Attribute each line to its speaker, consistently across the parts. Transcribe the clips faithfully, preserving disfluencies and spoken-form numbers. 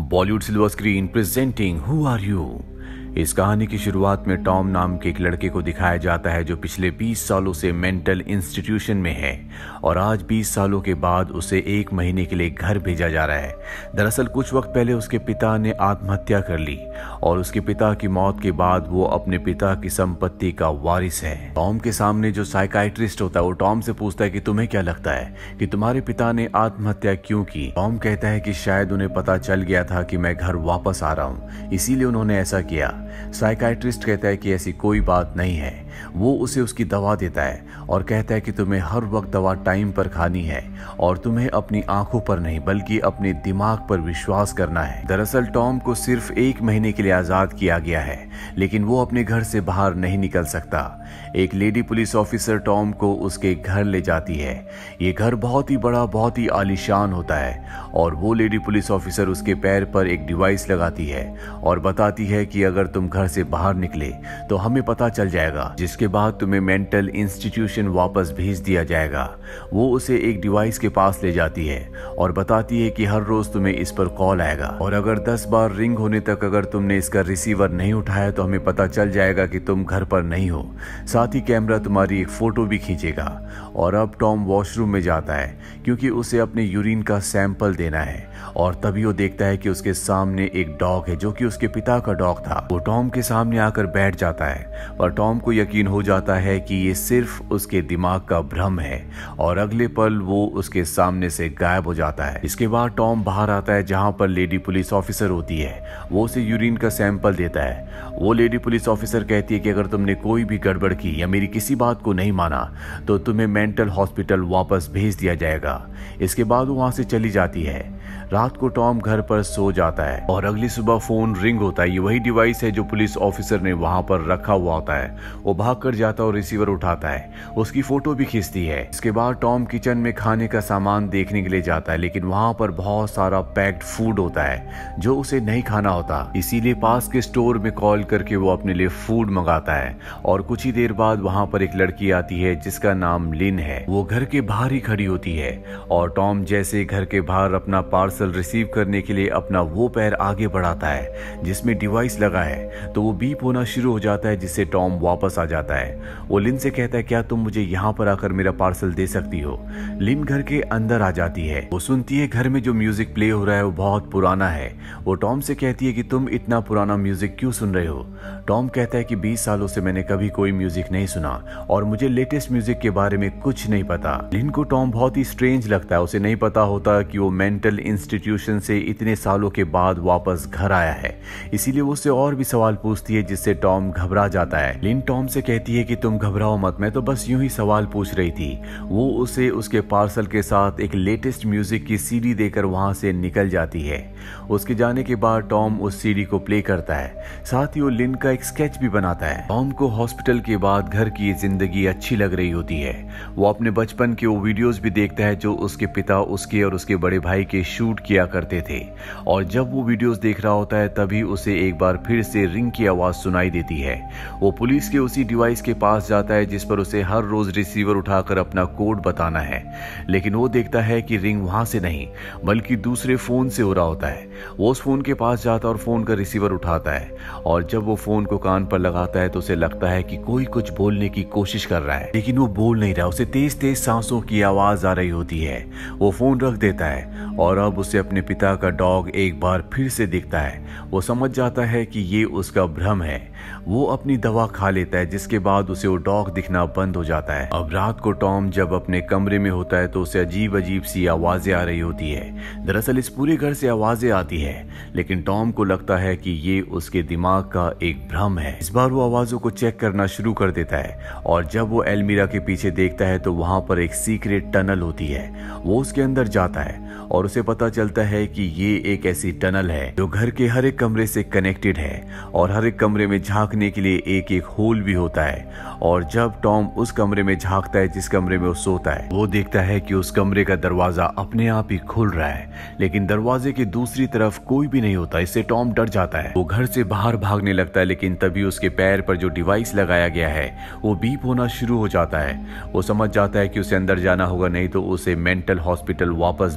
Speaker 1: Bollywood silver screen presenting who are you. इस कहानी की शुरुआत में टॉम नाम के एक लड़के को दिखाया जाता है जो पिछले बीस सालों से मेंटल इंस्टीट्यूशन में है और आज बीस सालों के बाद उसे एक महीने के लिए घर भेजा जा रहा है। दरअसल कुछ वक्त पहले उसके पिता ने आत्महत्या कर ली और उसके पिता की मौत के बाद वो अपने पिता की संपत्ति का वारिस है। टॉम के सामने जो साइकाइट्रिस्ट होता है वो टॉम से पूछता है कि तुम्हें क्या लगता है कि तुम्हारे पिता ने आत्महत्या क्यों की। टॉम कहता है कि शायद उन्हें पता चल गया था कि मैं घर वापस आ रहा हूँ, इसीलिए उन्होंने ऐसा किया। साइकाइट्रिस्ट कहता है कि ऐसी कोई बात नहीं है। वो उसे उसकी दवा देता है और कहता है कि तुम्हें हर वक्त दवा टाइम पर खानी है और तुम्हें अपनी आंखों पर नहीं बल्कि अपने दिमाग पर विश्वास करना है। दरअसल टॉम को सिर्फ एक महीने के लिए आजाद किया गया है, लेकिन वो अपने घर से बाहर नहीं निकल सकता। एक लेडी पुलिस ऑफिसर टॉम को उसके घर ले जाती है। ये घर बहुत ही बड़ा, बहुत ही आलीशान होता है और वो लेडी पुलिस ऑफिसर उसके पैर पर एक डिवाइस लगाती है और बताती है कि अगर तुम घर से बाहर निकले तो हमें पता चल जाएगा, जिसके बाद तुम्हें मेंटल इंस्टीट्यूशन वापस भेज दिया जाएगा। वो उसे एक डिवाइस के पास ले जाती है और बताती है कि हर रोज तुम्हें इस पर कॉल आएगा और अगर दस बार रिंग होने तक अगर तुमने इसका रिसीवर नहीं उठाया तो हमें पता चल जाएगा कि तुम घर पर नहीं हो। साथ ही कैमरा तुम्हारी एक फोटो भी खींचेगा। और अब टॉम वॉशरूम में जाता है क्योंकि उसे अपने यूरिन का सैंपल देना है और तभी वो देखता है कि उसके सामने एक डॉग है जो कि उसके पिता का डॉग था। वो टॉम के सामने आकर बैठ जाता है पर टॉम को यकीन हो जाता है कि ये सिर्फ उसके दिमाग का भ्रम है और अगले पल वो उसके सामने से गायब हो जाता है। इसके बाद टॉम बाहर आता है जहां पर लेडी पुलिस ऑफिसर होती है। वो उसे यूरिन का सैंपल देता है। वो लेडी पुलिस ऑफिसर कहती है कि अगर तुमने कोई भी गड़बड़ की या मेरी किसी बात को नहीं माना तो तुम्हें मेंटल हॉस्पिटल वापस भेज दिया जाएगा। इसके बाद वो वहां से चली जाती है। रात को टॉम घर पर सो जाता है और अगली सुबह फोन रिंग होता है। ये वही डिवाइस है जो पुलिस ऑफिसर ने वहां पर रखा हुआ होता है। वो भाग कर जाता है और रिसीवर उठाता है, उसकी फोटो भी खींचती है। इसके बाद टॉम किचन में खाने का सामान देखने के लिए जाता है, लेकिन वहां पर बहुत सारा पैक्ड फूड होता है जो उसे नहीं खाना होता। इसीलिए पास के स्टोर में कॉल करके वो अपने लिए फूड मंगाता है और कुछ ही देर बाद वहां पर एक लड़की आती है जिसका नाम लिन है। वो घर के बाहर ही खड़ी होती है और टॉम जैसे घर के बाहर अपना पार्सल रिसीव करने के लिए अपना वो पैर आगे बढ़ाता है जिसमें डिवाइस लगा है तो वो बीप होना शुरू हो जाता है, जिससे टॉम वापस आ जाता है। वो लिन से कहता है क्या तुम मुझे यहाँ पर आकर मेरा पार्सल दे सकती हो। लिन घर के अंदर आ जाती है। वो सुनती है घर में जो म्यूजिक प्ले हो रहा है वो बहुत पुराना है। वो टॉम से कहती है कि तुम इतना पुराना म्यूजिक क्यों सुन रहे हो। टॉम कहता है कि बीस सालों से मैंने कभी कोई म्यूजिक नहीं सुना और मुझे लेटेस्ट म्यूजिक के बारे में कुछ नहीं पता। लिन को टॉम बहुत ही स्ट्रेंज लगता है। उसे नहीं पता होता कि वो मेंटल इंस्टीट्यूशन से इतने सालों के बाद वापस घर आया है, इसीलिए वो उससे और भी सवाल पूछती है जिससे टॉम घबरा जाता है। लिन टॉम से कहती है कि तुम घबराओ मत, मैं तो बस यूं ही सवाल पूछ रही थी। वो उसे उसके पार्सल के साथ एक लेटेस्ट म्यूजिक की सीडी देकर वहां से निकल जाती है। उसके जाने के बाद टॉम उस सीडी को प्ले करता है, साथ ही वो लिन का एक स्केच भी बनाता है। टॉम को हॉस्पिटल के बाद घर की जिंदगी अच्छी लग रही होती है। वो अपने बचपन के वो वीडियोस भी देखता है जो उसके पिता उसके और उसके बड़े भाई के शूट किया करते थे और जब वो वीडियोस देख रहा होता है तभी उसे एक बार फिर से रिंग की आवाज सुनाई देती है। वो पुलिस के उसी डिवाइस के पास जाता है जिस पर उसे हर रोज रिसीवर उठाकर अपना कोड बताना है, लेकिन वो देखता है कि रिंग वहां से नहीं बल्कि दूसरे फोन से हो रहा होता है। वो उस फोन के पास जाता है और फोन का रिसीवर उठाता है और जब वो फोन को कान पर लगाता है तो उसे लगता है कि कोई कुछ बोलने की कोशिश कर रहा है, लेकिन वो बोल नहीं रहा। उसे तेज तेज सांसों की आवाज आ रही होती है। वो फोन रख देता है और अब उसे अपने पिता का डॉग एक बार फिर से दिखता है। वो समझ जाता है कि ये उसका भ्रम है। वो अपनी दवा खा लेता है जिसके बाद उसे वो डॉग दिखना बंद हो जाता है। अब रात को टॉम जब अपने कमरे में होता है तो उसे अजीब अजीब सी आवाजें आ रही होती है। दरअसल इस पूरे घर से आवाजें आती है, लेकिन टॉम को लगता है कि ये उसके दिमाग का एक भ्रम है। इस बार वो आवाजों को चेक करना शुरू कर देता है और जब वो एलमीरा के पीछे देखता है तो वहां पर एक सीक्रेट टनल होती है। वो उसके अंदर जाता है और उसे पता चलता है कि ये एक ऐसी टनल है जो घर के हर एक कमरे से कनेक्टेड है और हर एक कमरे में झांकने के लिए एक एक होल भी होता है। और जब टॉम उस कमरे में झांकता है जिस कमरे में वो सोता है, वो देखता है कि उस कमरे का दरवाजा अपने आप ही खुल रहा है, लेकिन दरवाजे की दूसरी तरफ कोई भी नहीं होता। इससे टॉम डर जाता है। वो घर से बाहर भागने लगता है, लेकिन तभी उसके पैर पर जो डिवाइस लगाया गया है वो बीप होना शुरू हो जाता है। वो समझ जाता है कि उसे अंदर जाना होगा, नहीं तो उसे मेंटल हॉस्पिटल वापस भेज दिया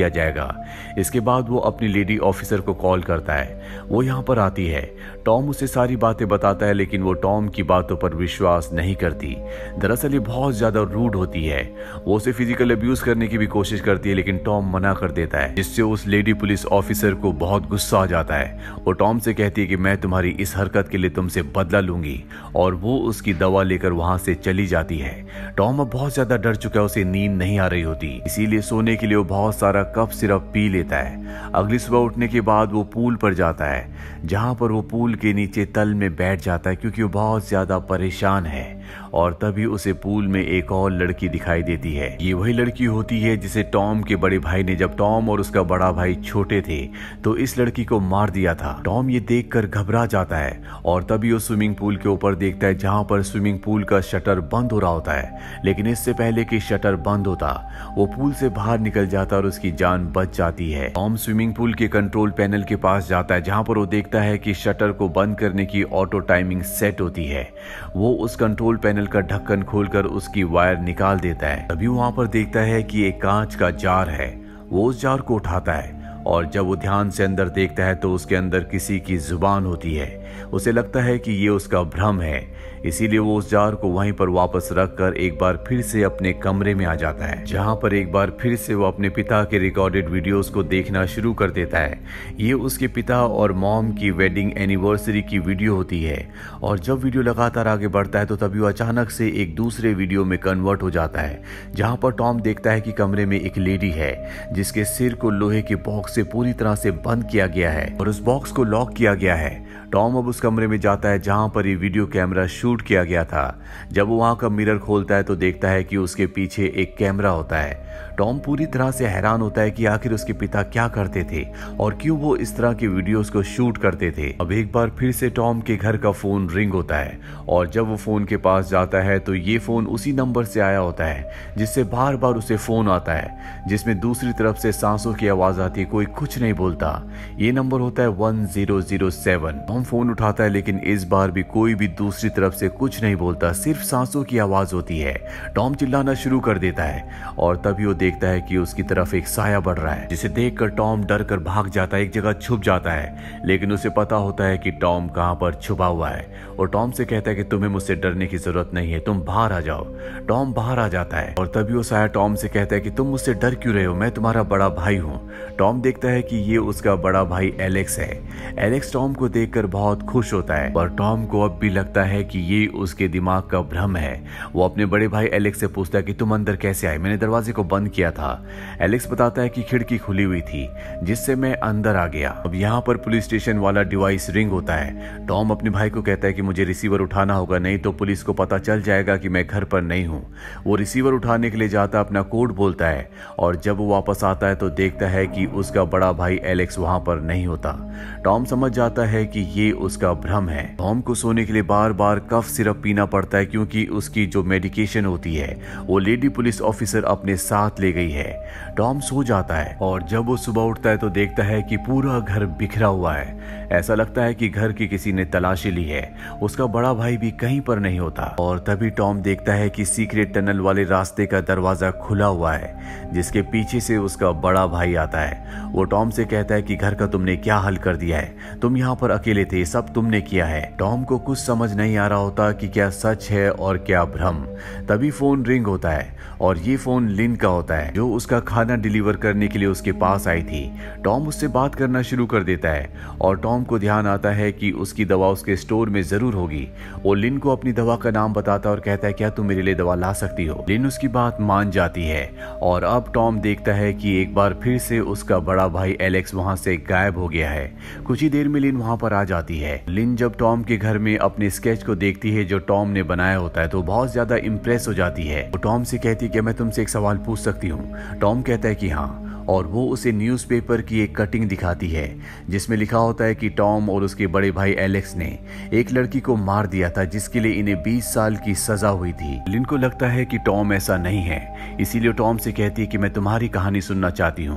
Speaker 1: किया जाएगा। इसके बाद वो अपनी लेडी ऑफिसर को कॉल करता है। वो यहाँ पर आती है। टॉम उसे सारी बातें बताता है, लेकिन वो टॉम की बातों पर विश्वास नहीं करती। दरअसल ये बहुत ज्यादा रूड होती है। वो उसे फिजिकल अब्यूज करने की भी कोशिश करती है, लेकिन टॉम मना कर देता है, जिससे उस लेडी पुलिस ऑफिसर को बहुत गुस्सा आ जाता है। वो टॉम से कहती है कि मैं तुम्हारी इस हरकत के लिए तुमसे बदला लूंगी, और वो उसकी दवा लेकर वहां से चली जाती है। टॉम अब बहुत ज्यादा डर चुका है, उसे नींद नहीं आ रही होती, इसीलिए सोने के लिए वो बहुत सारा कफ सिरप पी लेता है। अगली सुबह उठने के बाद वो पूल पर जाता है, जहां पर वो पूल के नीचे तल में बैठ जाता है क्योंकि वो बहुत ज्यादा परेशान है। और तभी उसे पूल में एक और लड़की दिखाई देती है। ये वही लड़की होती है जिसे टॉम के बड़े भाई ने, जब टॉम और उसका बड़ा भाई छोटे थे, तो इस लड़की को मार दिया था। टॉम ये देखकर घबरा जाता है और तभी वो स्विमिंग पूल के ऊपर देखता है, जहां पर स्विमिंग पूल का शटर बंद हो रहा होता है। लेकिन इससे पहले कि शटर बंद होता, वो पूल से बाहर निकल जाता और उसकी जान बच जाती है। टॉम स्विमिंग पूल के कंट्रोल पैनल के पास जाता है, जहां पर वो देखता है कि शटर को बंद करने की ऑटो टाइमिंग सेट होती है। वो उस कंट्रोल पैनल का ढक्कन खोलकर उसकी वायर निकाल देता है। तभी वहां पर देखता है कि एक कांच का जार है। वो उस जार को उठाता है और जब वो ध्यान से अंदर देखता है तो उसके अंदर किसी की जुबान होती है। उसे लगता है कि ये उसका भ्रम है, इसीलिए वो उस जार को वहीं पर वापस रखकर एक बार फिर से अपने कमरे में आ जाता है, जहां पर एक बार फिर से वो अपने पिता के रिकॉर्डेड वीडियोस को देखना शुरू कर देता है। ये उसके पिता और मॉम की वेडिंग एनिवर्सरी की वीडियो होती है। और जब वीडियो लगातार आगे बढ़ता है तो तभी वो अचानक से एक दूसरे वीडियो में कन्वर्ट हो जाता है, जहां पर टॉम देखता है कि कमरे में एक लेडी है जिसके सिर को लोहे के बॉक्स से पूरी तरह से बंद किया गया है और उस बॉक्स को लॉक किया गया है। टॉम अब उस कमरे में जाता है जहां पर ये वीडियो कैमरा शूट किया गया था। जब वो वहां का मिरर खोलता है तो देखता है कि उसके पीछे एक कैमरा होता है। टॉम पूरी तरह से हैरान होता है कि आखिर उसके पिता क्या करते थे और क्यों वो इस तरह के वीडियोस को शूट करते थे। अब एक बार फिर से टॉम के घर का फोन रिंग होता है और जब वो फोन के पास जाता है तो ये फोन उसी नंबर से आया होता है जिससे बार बार उसे फोन आता है, जिसमें दूसरी तरफ से सांसों की आवाज आती है, कोई कुछ नहीं बोलता। ये नंबर होता है one zero zero seven. Tom phone उठाता है, लेकिन इस बार भी कोई भी दूसरी तरफ से कुछ नहीं बोलता, सिर्फ सांसों की आवाज होती है। टॉम चिल्लाना शुरू कर देता है और तभी वो देखता है कि उसकी तरफ एक साया बढ़ रहा है, जिसे देखकर टॉम डर कर भाग जाता है, एक जगह छुप जाता है। लेकिन उसे पता होता है कि टॉम कहां पर छुपा हुआ है और टॉम से कहता है कि तुम्हें मुझसे डरने की जरूरत नहीं है, तुम बाहर आ जाओ। टॉम बाहर आ जाता है और तभी वो साया टॉम से कहता है कि तुम मुझसे डर क्यों रहे हो, मैं तुम्हारा बड़ा भाई हूँ। टॉम देखता है कि ये उसका बड़ा भाई एलेक्स है। एलेक्स टॉम को देखकर बहुत खुश होता है, पर टॉम को अब भी लगता है कि ये उसके दिमाग का भ्रम है। वो अपने बड़े भाई एलेक्स से पूछता है कि तुम अंदर कैसे आए, मैंने दरवाजे को बंद किया था। एलेक्स बताता है कि खिड़की खुली हुई थी जिससे मैं अंदर आ गया। अब यहाँ पर पुलिस स्टेशन वाला डिवाइस रिंग होता है। टॉम अपने भाई को कहता है कि मुझे रिसीवर उठाना होगा, नहीं तो पुलिस को पता चल जाएगा कि मैं घर पर नहीं हूँ। वो रिसीवर उठाने के लिए जाता, अपना कोड बोलता है और जब वो वापस आता है तो देखता है कि उसका बड़ा भाई एलेक्स वहां पर नहीं होता। टॉम समझ जाता है कि ये उसका भ्रम है। टॉम को सोने के लिए बार बार कफ सिरप पीना पड़ता है क्योंकि उसकी जो मेडिकेशन होती है वो लेडी पुलिस ऑफिसर अपने साथ ले गई है। टॉम सो जाता है और जब वो सुबह उठता है तो देखता है कि पूरा घर बिखरा हुआ है। ऐसा लगता है कि घर की किसी ने तलाशी ली है। उसका बड़ा भाई भी कहीं पर नहीं होता और तभी टॉम देखता है कि सीक्रेट टनल वाले रास्ते का दरवाजा खुला हुआ है, जिसके पीछे से उसका बड़ा भाई आता है। वो टॉम से कहता है कि घर का तुमने क्या हल कर दिया है, तुम यहाँ पर अकेले थे, सब तुमने किया है। टॉम को कुछ समझ नहीं आ रहा होता कि क्या सच है और क्या भ्रम। तभी फोन रिंग होता है और ये फोन लिन का होता है, जो उसका खाना डिलीवर करने के लिए उसके पास आई थी। टॉम उससे बात करना शुरू कर देता है और टॉम को ध्यान आता है कि उसकी दवा उसके स्टोर में जरूर होगी। वो लिन को अपनी दवा का नाम बताता है और कहता है क्या तुम मेरे लिए दवा ला सकती हो। लिन उसकी बात मान जाती है और अब टॉम देखता है कि एक बार फिर से उसका बड़ा भाई एलेक्स वहां से गायब हो गया है। कुछ ही देर में लिन वहां पर आ जाती है। लिन जब टॉम के घर में अपने स्केच को देखती है जो टॉम ने बनाया होता है तो बहुत ज्यादा इंप्रेस हो जाती है। वो टॉम से कहती है कि मैं तुमसे एक सवाल पूछ सकती हूँ। टॉम कहता है कि हाँ, और वो उसे न्यूज़पेपर की एक कटिंग दिखाती है जिसमें लिखा होता है कि टॉम और उसके बड़े भाई एलेक्स ने एक लड़की को मार दिया था जिसके लिए इन्हें बीस साल की सजा हुई थी। लिन को लगता है कि टॉम ऐसा नहीं है, इसीलिए टॉम से कहती है कि मैं तुम्हारी कहानी सुनना चाहती हूँ।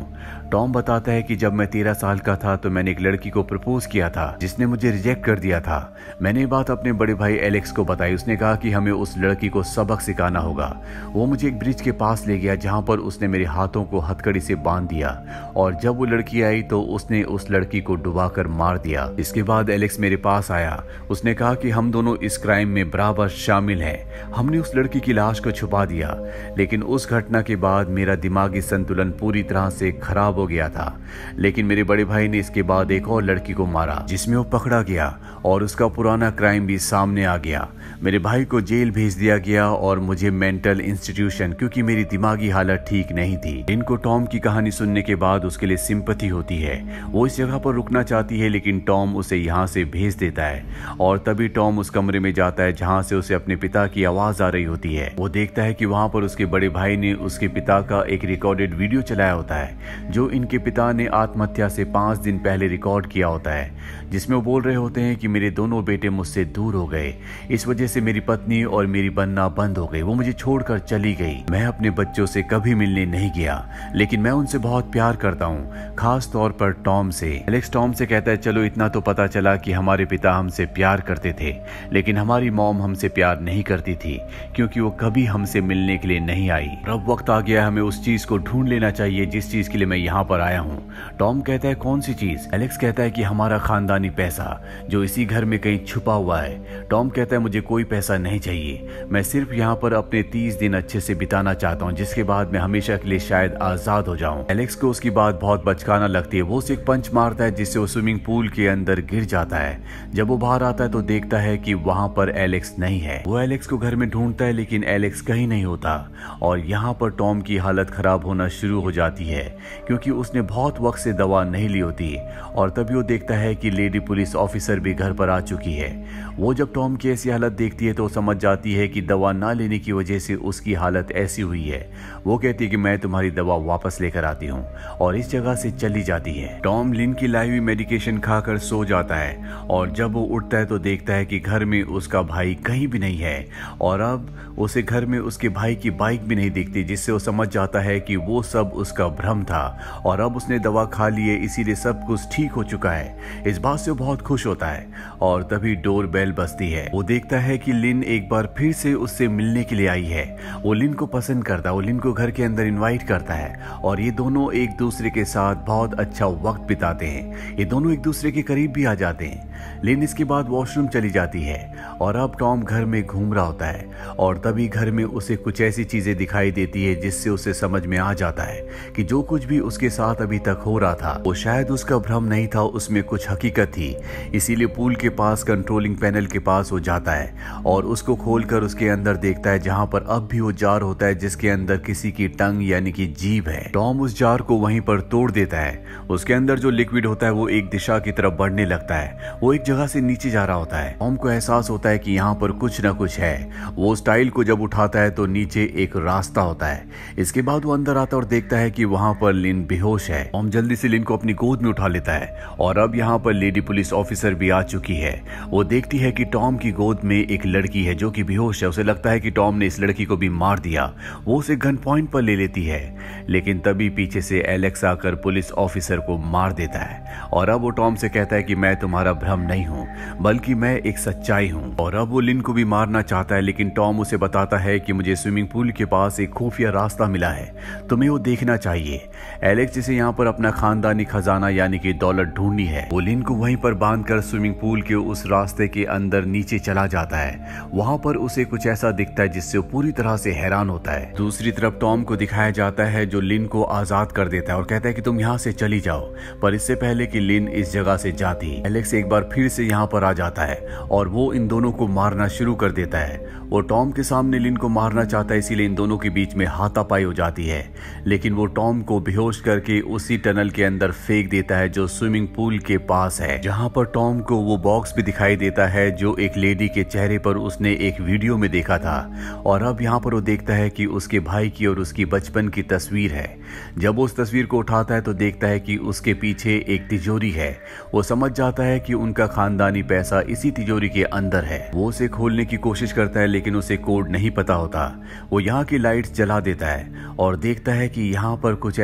Speaker 1: टॉम बताता है कि जब मैं तेरह साल का था तो मैंने एक लड़की को प्रपोज किया था जिसने मुझे रिजेक्ट कर दिया था। मैंने ये बात अपने बड़े भाई एलेक्स को बताई। उसने कहा कि हमें उस लड़की को सबक सिखाना होगा। वो मुझे एक ब्रिज के पास ले गया जहाँ पर उसने मेरे हाथों को हथकड़ी से बांध दिया और जब वो लड़की आई तो उसने उस लड़की को डुबाकर मार दिया। इसके बाद एलेक्स मेरे पास आया। उसने कहा कि हम दोनों इस क्राइम में बराबर शामिल हैं। हमने उस लड़की की लाश को छुपा दिया, लेकिन उस घटना के बाद मेरा दिमागी संतुलन पूरी तरह से खराब हो गया था। लेकिन मेरे बड़े भाई ने इसके बाद एक और लड़की को मारा जिसमें वो पकड़ा गया और उसका पुराना क्राइम भी सामने आ गया। मेरे भाई को जेल भेज दिया गया और मुझे मेंटल इंस्टीट्यूशन, क्योंकि मेरी दिमागी हालत ठीक नहीं थी। इनको टॉम की कहानी सुनने के बाद उसके लिए सिंपैथी होती है। वो इस जगह पर रुकना चाहती है लेकिन टॉम उसे यहाँ से भेज देता है और तभी टॉम उस कमरे में जाता है जहाँ से उसे अपने पिता की आवाज आ रही होती है। वो देखता है कि वहाँ पर उसके बड़े भाई ने उसके पिता का एक रिकॉर्डेड वीडियो चलाया होता है जो इनके पिता ने आत्महत्या से पांच दिन पहले रिकॉर्ड किया होता है, जिसमें वो बोल रहे होते हैं कि मेरे दोनों बेटे मुझसे दूर हो गए, इस वजह से मेरी पत्नी और मेरी बनना बंद हो गई, वो मुझे छोड़कर चली गई। मैं अपने बच्चों से कभी मिलने नहीं गया लेकिन मैं उनसे बहुत प्यार करता हूँ, खास तौर पर टॉम से। एलेक्स टॉम से कहता है चलो इतना तो पता चला कि हमारे पिता हमसे प्यार करते थे लेकिन हमारी मॉम हमसे प्यार नहीं करती थी क्योंकि वो कभी हमसे मिलने के लिए नहीं आई। अब वक्त आ गया, हमें उस चीज को ढूंढ लेना चाहिए जिस चीज के लिए मैं यहाँ पर आया हूँ। टॉम कहता है कौन सी चीज? एलेक्स कहता है कि हमारा खानदानी पैसा जो इसी घर में कहीं छुपा हुआ है। टॉम कहता है मुझे कोई पैसा नहीं चाहिए, मैं सिर्फ यहाँ पर अपने तीस दिन अच्छे से बिताना चाहता हूँ जिसके बाद मैं हमेशा के लिए शायद आजाद हो जाऊं। एलेक्स को उसकी बात बहुत बचकाना लगती है। वो उसे एक पंच मारता है जिससे वो स्विमिंग पूल के अंदर गिर जाता है। जब वो बाहर आता है तो देखता है कि वहां पर एलेक्स नहीं है। वो एलेक्स को घर में ढूंढता है लेकिन एलेक्स कहीं नहीं होता और यहाँ पर टॉम की हालत खराब होना शुरू हो जाती है क्योंकि उसने बहुत वक्त से दवा नहीं ली होती और तभी वो देखता है कि लेडी पुलिस ऑफिसर भी घर पर आ चुकी है। वो जब टॉम की ऐसी हालत देखती है तो समझ जाती है कि दवा ना लेने की वजह से उसकी हालत ऐसी हुई है। वो कहती है कि मैं तुम्हारी दवा वापस लेकर आती हूँ और इस जगह से चली जाती है। टॉम लिन की लाई हुई मेडिकेशन खाकर सो जाता है और जब वो उठता है तो देखता है कि घर में उसका भाई कहीं भी नहीं है और अब उसे घर में उसके भाई की बाइक भी नहीं दिखती, जिससे वो समझ जाता है कि वो सब उसका भ्रम था और अब उसने दवा खा ली है इसीलिए सब कुछ ठीक हो चुका है। इस बात से वो बहुत खुश होता है और तभी डोर बेल बजती है। वो देखता है कि लिन एक बार फिर से उससे मिलने के लिए आई है। वो लिन को पसंद करता है, वो लिन को घर के अंदर इनवाइट करता है और ये दोनों एक दूसरे के साथ बहुत अच्छा वक्त बिताते हैं। ये दोनों एक दूसरे के करीब भी आ जाते हैं। लिन इसके बाद वॉशरूम चली जाती है और अब टॉम घर में घूम रहा होता है और तभी घर में उसे कुछ ऐसी चीजें दिखाई देती है जिससे उसे समझ में आ जाता है कि जो कुछ भी उसके साथ अभी तक हो रहा था वो शायद उसका भ्रम नहीं था, उसमें कुछ हकीकत थी। इसीलिए पूल के पास कंट्रोलिंग पैनल के पास वो जाता है और उसको खोलकर उसके अंदर देखता है जहां पर अब भी वो जार होता है जिसके अंदर किसी की टंग यानी कि जीभ है। टॉम उस जार को वहीं पर तोड़ देता है। उसके अंदर जो लिक्विड होता है वो एक दिशा की तरफ बढ़ने लगता है। वो एक जगह से नीचे जा रहा होता है। टॉम को एहसास होता है कि यहाँ पर कुछ ना कुछ है। वो उस टाइल को जब उठाता है तो नीचे एक रास्ता होता है। इसके बाद वो अंदर आता है और देखता है कि वहां पर लिन बेहोश है। टॉम जल्दी से लिन को अपनी गोद में उठा लेता है और अब यहाँ पर लेडी पुलिस ऑफिसर भी आ चुकी है। वो देखती है कि टॉम की गोद में एक लड़की है जो कि बेहोश है। उसे लगता है कि टॉम ने इस लड़की को भी मार दिया। वो उसे गन पॉइंट पर ले लेती है लेकिन तभी पीछे से एलेक्स आकर पुलिस ऑफिसर को मार देता है और अब वो टॉम से कहता है कि मैं तुम्हारा भ्रम नहीं हूँ बल्कि मैं एक सच्चाई हूँ। और अब वो लिन को भी मारना चाहता है लेकिन टॉम उसे बताता है कि मुझे स्विमिंग पूल के पास एक खुफिया रास्ता मिला है, तुम्हें वो देखना चाहिए। एलेक्स जिसे यहाँ पर अपना खानदानी खजाना यानी कि दौलत ढूंढनी है, वो लिन को वहीं पर बांधकर स्विमिंग पूल के उस रास्ते के अंदर नीचे चला जाता है। वहां पर उसे कुछ ऐसा दिखता है जिससे वो पूरी तरह से हैरान होता है। दूसरी तरफ टॉम को दिखाया जाता है जो लिन को आजाद कर देता है और कहता है कि तुम यहाँ से चली जाओ, पर इससे पहले कि लिन इस जगह से जाती एलेक्स एक बार फिर से यहाँ पर आ जाता है और वो इन दोनों को मारना शुरू कर देता है। वो टॉम के सामने लिन को मारना चाहता है इसीलिए इन दोनों के बीच में हाथापाई हो जाती है लेकिन वो टॉम को बेहोश करके उसी टनल के अंदर फेंक देता है जो स्विमिंग पूल के पास है, जहां पर टॉम को वो बॉक्स भी दिखाई देता है जो एक लेडी के चेहरे पर उसने एक वीडियो में देखा था और अब यहाँ पर वो देखता है कि उसके भाई की और उसकी बचपन की तस्वीर है। जब वो उस तस्वीर को उठाता है तो देखता है कि उसके पीछे एक तिजोरी है। वो समझ जाता है कि उनका खानदानी पैसा इसी तिजोरी के अंदर है। वो उसे खोलने की कोशिश करता है लेकिन उसे कोड नहीं पता होता। वो यहाँ की लाइट्स जला देता है और देखता है कि यहाँ पर कुछ ऐसा बना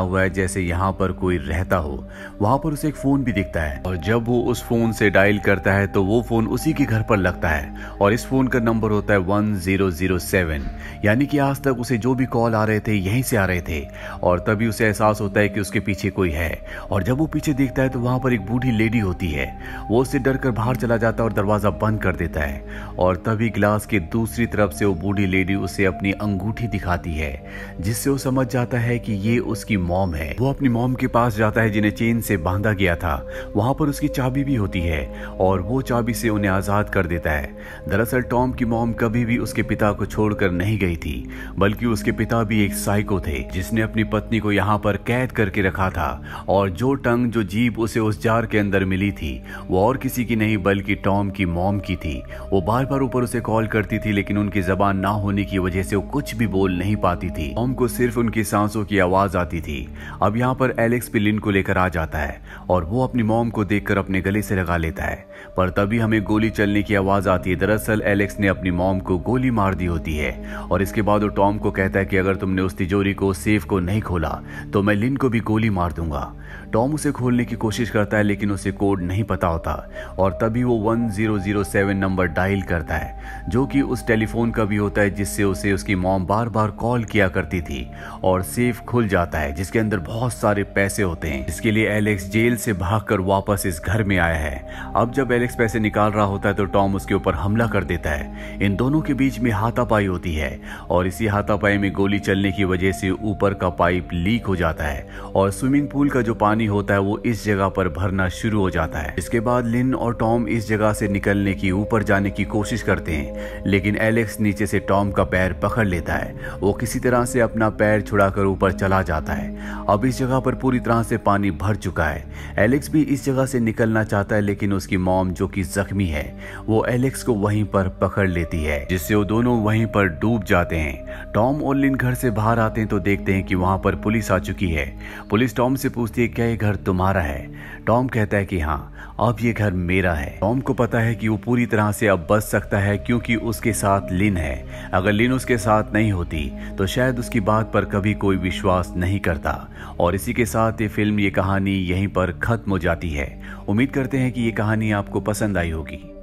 Speaker 1: हुआ है जैसे यहाँ पर कोई रहता हो। वहां पर उसे एक फोन भी दिखता है और जब वो उस फोन से डायल करता है तो वो फोन उसी के घर पर लगता है और इस फोन का नंबर होता है वन ज़ीरो ज़ीरो सेवन, यानी कि आज तक उसे जो भी कॉल आ रहे थे यहीं से आ रहे थे। और तभी उसे एहसास होता है कि उसके पीछे कोई है और जब वो पीछे देखता है तो वहां पर एक बूढ़ी लेडी होती है। वो उससे डर कर बाहर चला जाता है और दरवाजा बंद कर देता है और तभी ग्लास के दूसरी तरफ से वो बूढ़ी लेडी उसे अपनी अंगूठी दिखाती है, जिससे वो समझ जाता है कि ये उसकी मॉम है। वो अपनी मॉम के पास जाता है जिन्हें चेन से बांधा गया था। वहां पर उसकी चाबी भी होती है और वो चाबी से उन्हें आजाद कर देता है। दरअसल टॉम की मॉम कभी भी उसके पिता को छोड़कर नहीं गई थी, बल्कि उसके पिता भी एक साइको थे जिसने अपनी पत्नी को यहाँ पर कैद करके रखा था। और जो टंग जो जीभ उसे उस जार के अंदर मिली थी वो और किसी की नहीं बल्कि टॉम की मॉम की थी। वो बार बार ऊपर उसे कॉल करती थी लेकिन उनकी जबान ना होने की वजह से वो कुछ भी बोल नहीं पाती थी। टॉम को सिर्फ उनकी सांसों की आवाज आती थी। अब यहाँ पर एलेक्स भी लिन को लेकर आ जाता है और वो अपनी मॉम को देखकर अपने गले से लगा लेता है, पर तभी हमें गोली चलने की आवाज आती है। दरअसल एलेक्स ने अपनी मॉम को गोली मार दी होती है और इसके बाद वो टॉम को कहता है कि अगर तुमने उस तिजोरी को सेफ को नहीं खोला तो मैं लिन को भी गोली मार दूंगा। टॉम उसे खोलने की कोशिश करता है लेकिन उसे कोड नहीं पता होता और तभी वो one zero zero seven number dial करता है जो कि उस टेलीफोन का भी होता है जिससे उसे उसकी मॉम बार बार कॉल किया करती थी। और सेफ खुल जाता है जिसके अंदर बहुत सारे पैसे होते हैं, जिसके लिए एलेक्स जेल से भागकर वापस इस घर में आया है। अब जब एलेक्स पैसे निकाल रहा होता है तो टॉम उसके ऊपर हमला कर देता है। इन दोनों के बीच में हाथापाई होती है और इसी हाथापाई में गोली चलने की वजह से ऊपर का पाइप लीक हो जाता है और स्विमिंग पूल का जो पानी होता है वो इस जगह पर भरना शुरू हो जाता है। इसके बाद लिन और टॉम इस जगह से निकलने की ऊपर जाने की कोशिश करते हैं लेकिन एलेक्स नीचे से टॉम का पैर पकड़ लेता है। वो किसी तरह से अपना पैर छुड़ाकर ऊपर चला जाता है। अब इस जगह पर पूरी तरह से पानी भर चुका है। एलेक्स भी इस जगह से निकलना चाहता है लेकिन उसकी मॉम जो कि जख्मी है वो एलेक्स को वहीं पर पकड़ लेती है, जिससे वो दोनों वहीं पर डूब जाते हैं। टॉम और लिन घर से बाहर आते हैं तो देखते हैं कि वहां पर पुलिस आ चुकी है। पुलिस टॉम से पूछती है क्या ये घर तुम्हारा है? टॉम कहता है कि हाँ, अब ये घर मेरा है। टॉम को पता है कि वो पूरी तरह से अब बच सकता है क्योंकि उसके साथ लिन है। अगर लिन उसके साथ नहीं होती तो शायद उसकी बात पर कभी कोई विश्वास नहीं करता। और इसी के साथ ये फिल्म, ये कहानी यहीं पर खत्म हो जाती है। उम्मीद करते हैं कि ये कहानी आपको पसंद आई होगी।